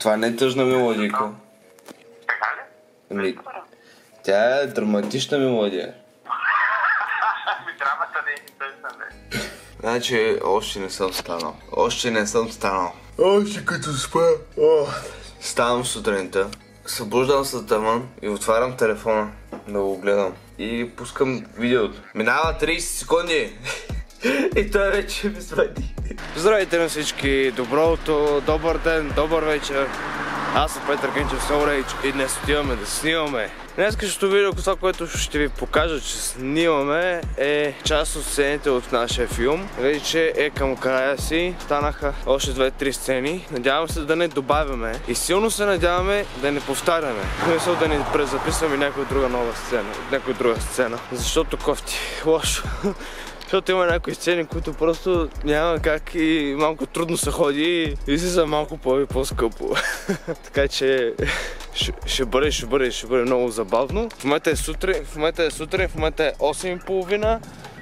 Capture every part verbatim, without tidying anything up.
Това не е тъжна мелодика. Така ли? Ами, тя е драматична мелодия. Ми трябва да не е тъжна, бе. Значи, още не съм станал. Още не съм станал. Още като спа. О. Ставам сутринта, събуждам се тъмън и отварям телефона да го гледам. И пускам видеото. Минава трийсет секунди. И той вече ми звъни. Здравейте на всички, добро утро, добър ден, добър вечер. Аз съм Петър Генчев Soul и днес отиваме да снимаме. Днескашното видео, това, което ще ви покажа, че снимаме, е част от сцените от нашия филм. Вече е към края си, станаха още две-три сцени. Надявам се да не добавяме и силно се надяваме да не повтаряме. Мисля да не презаписваме някоя друга нова сцена, някоя друга сцена. Защото кофти, лошо. Защото има някои сцени, които просто няма как и малко трудно се ходи и си са малко по-скъпо. Така че ще бъде, ще бъде, ще бъде много забавно. В момента е сутрин, в момента е сутрин, в момента е осем и половина.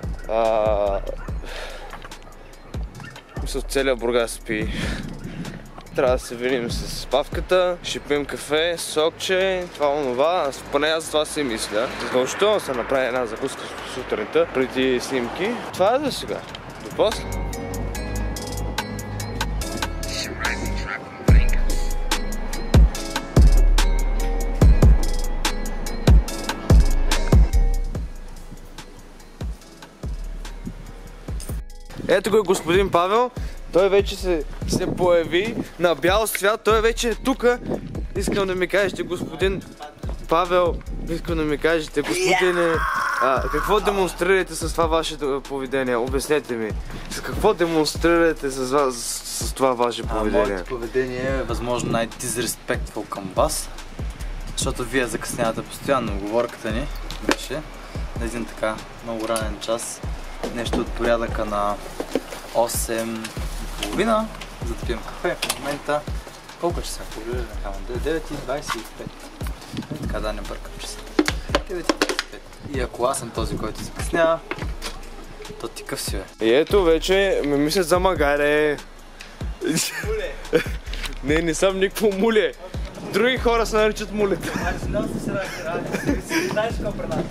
Мисля, целият Бургас спи. Трябва да се видим с павката, ще пием кафе, сокче, това онова, поне аз за това си мисля. Задължително се направи една закуска сутринта преди снимки. Това е за сега. До после. Ето го е господин Павел. Той вече се, се появи на бял свят, той вече е тука. Искам да ми кажете, господин Павел, искам да ми кажете, господине, а, какво демонстрирате с това ваше поведение? Обяснете ми. С какво демонстрирате с, вас, с, с това ваше поведение? А, моето поведение е възможно най-disrespectful към вас, защото вие закъснявате постоянно. Оговорката ни беше на един така много ранен час, нещо от порядъка на осем и половина, за да пием кафе. В момента колко часа? Погледаме на камера. девет и двайсет и пет. Така да не бъркам часа. девет и двайсет и пет. И ако аз съм този, който закъснява, то ти къв си, бе. И ето вече ме мислят за магаре. Муле! Не, не съм никакво муле. Други хора се наричат мулета. Ай, знам се се ради, си знаеш какво предава.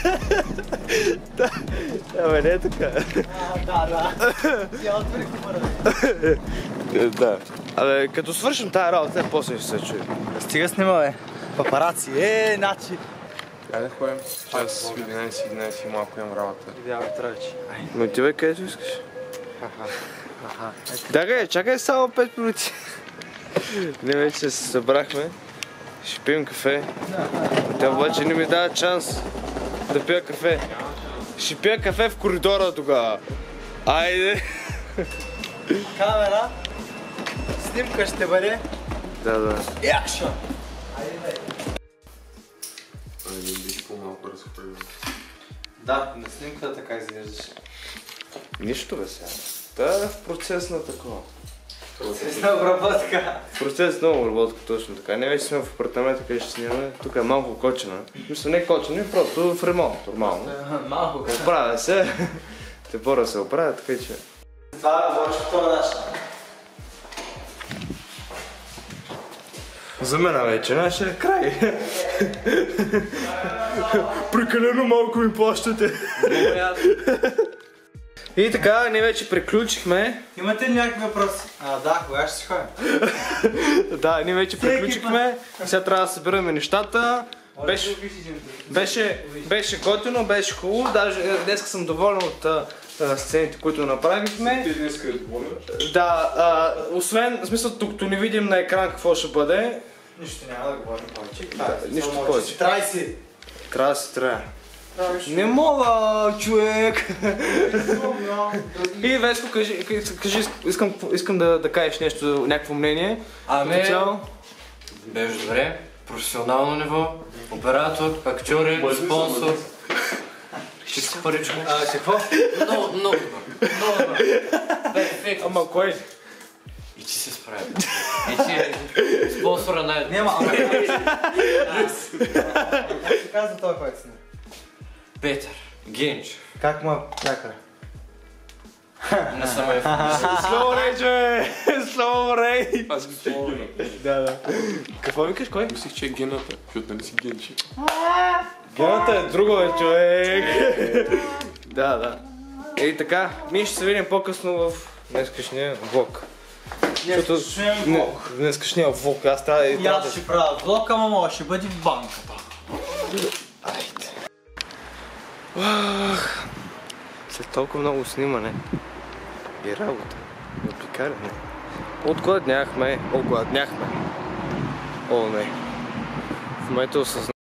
Да, абе не е така. А, да, да. Я отвори хумора. Да. Абе, като свършим тая работа, после ще се чуе. Стига снима, бе. Папараци, е, начи. Айде ходим. Час единайсет и единайсет и малко имам работа. Видявам тръчи. Но отивай където искаш. Аха. Аха. Чакай, чакай само пет минути. Ние вече се събрахме. Ще пием кафе. Те обаче не ми дават шанс да пия кафе. Ще пия кафе в коридора тогава. Айде! Камера. Снимка ще бъде. Да, да. И акшън! Айде, бе. Айде, биш по-малко разходим. Да, на снимката така изглеждаш. Нищо бе сега. Та е в процес на такова. Процес на обработка. Процес на обработка, точно така. Не вече сме в апартамента, къде ще снимаме. Тук е малко кочена. Мисля, не кочена, просто в ремонт, нормално. Малко. Оправя се. Те пора се оправя, така че... Това е борщото на нашата. За мен вече нашия е край. Прекалено малко ми плащате. И така, ние вече приключихме. Имате ли някакви въпроси? А, да, кога ще си ходим? Да, ние вече приключихме. Сега трябва да събираме нещата. Беше, беше, беше готино, беше хубаво. Даже днес съм доволен от а, сцените, които направихме. Ти днес е доволен? Да, а, освен, в смисъл, тук не видим на екран какво ще бъде. Нищо няма да говорим повече. Да, нищо повече. Трай си! Трябва да се трябва. Не мога, човек! И Веско, кажи, кажи искам, искам да, да кажеш нещо, някакво мнение. Ами, беше добре, професионално ниво, оператор, актьори, спонсор. Ще си паричко. А, какво? Много, много добър. Много добър. Перфектно. Ама кой? И ти се справи. И ти е спонсора най... Няма, ама... Как се казва този, който сме? Петър Генчев. Как му е пякъра? Не съм е... Slow rage! Slow Ray! Аз мислих гената. Да, да. Какво викаш, кой? Мислих, че е гената, защото нали си генчи. Гената е друго, бе, човек. Да, да. Ей така, ние ще се видим по-късно в днескашния влог. Днескашния влог. В днескашния влог, аз трябва да... И аз ще правя влог, ама може ще бъде в банката. Айде. Уах. След толкова много снимане и работа, и опикарене, отгладняхме, огладняхме. О, не. В момента осъзнавам.